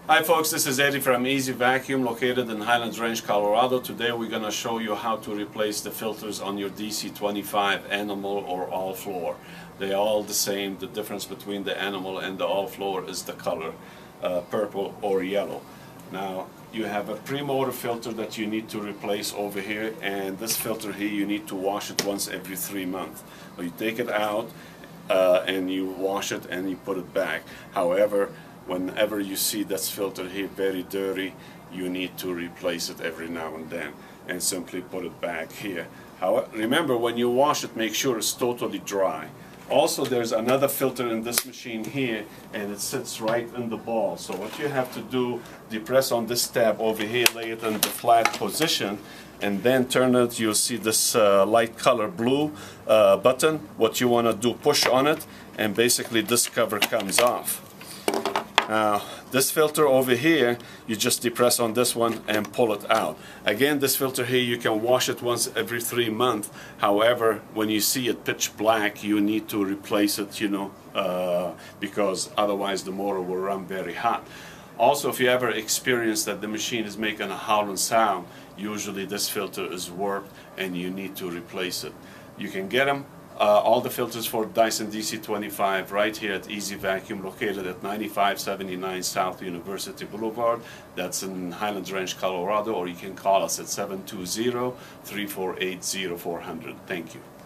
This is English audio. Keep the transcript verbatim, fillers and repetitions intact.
Hi folks, this is Eddie from Easy Vacuum located in Highlands Ranch, Colorado. Today we're going to show you how to replace the filters on your D C twenty-five animal or all floor. They are all the same. The difference between the animal and the all floor is the color, uh, purple or yellow. Now you have a pre-motor filter that you need to replace over here, and this filter here you need to wash it once every three months. So you take it out uh, and you wash it and you put it back. However, whenever you see this filter here very dirty, you need to replace it every now and then and simply put it back here. However, remember, when you wash it, make sure it's totally dry. Also, there's another filter in this machine here, and it sits right in the ball. So what you have to do, depress on this tab over here, lay it in the flat position, and then turn it. You'll see this uh, light color blue uh, button. What you want to do, push on it, and basically this cover comes off. Now, this filter over here, you just depress on this one and pull it out. Again, this filter here, you can wash it once every three months. However, when you see it pitch black, you need to replace it, you know, uh, because otherwise the motor will run very hot. Also, if you ever experience that the machine is making a howling sound, usually this filter is warped and you need to replace it. You can get them. Uh, all the filters for Dyson D C twenty-five right here at Easy Vacuum, located at ninety-five seventy-nine South University Boulevard. That's in Highlands Ranch, Colorado, or you can call us at seven two zero, three four eight, zero four zero zero. Thank you.